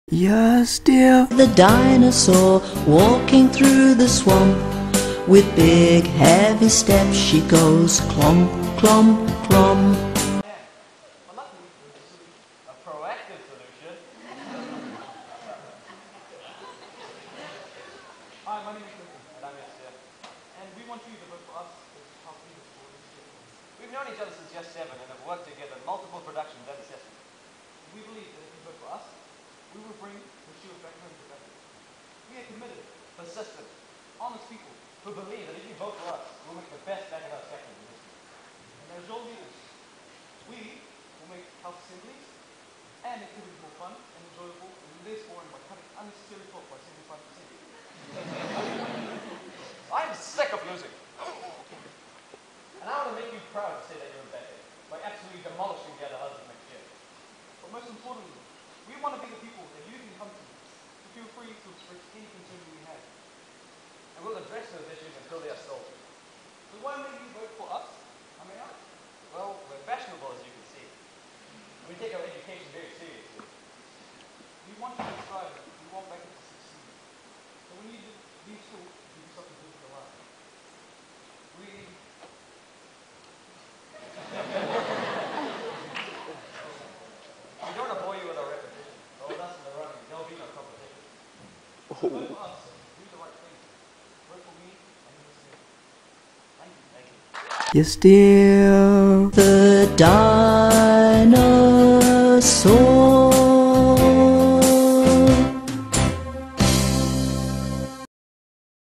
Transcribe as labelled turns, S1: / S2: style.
S1: Yasteer
S2: the dinosaur, walking through the swamp. With big heavy steps she goes clomp, clomp, clomp.
S3: Well, luckily, there's a proactive solution. Hi, my name is Quentin, and I'm Yasteer. And we want you to vote for us to help lead us forward this year. We've known each other since Just 7 and have worked together in multiple productions and assessments. We believe that if you vote for us, we will bring the shield back home to Bacot. We are committed, persistent, honest people who believe that if you vote for us, we'll make the best Bacot second in history. And as your leaders, we will make health assemblies and activities more fun and enjoyable and less boring by cutting unnecessary talk by 75%. I'm sick of losing. And I want to make you proud to say that you're in Bacot by absolutely demolishing the other houses next year. But most importantly, we want to be the people that you can come to feel free to express any concern you have. And we'll address those issues until they are solved. So why may you vote for us? I mean, well, we're fashionable, as you can see. We take our education very seriously. We want you to strive. We want Bacot to succeed. So when you leave school, you do something good for your life. We don't want to bore you with our repetition. But with us in the running, there'll be no competition. So vote for us. Do the right thing. Vote for me and Yasteer. Thank you. Thank you.
S1: Yasteer
S2: The dinosaur.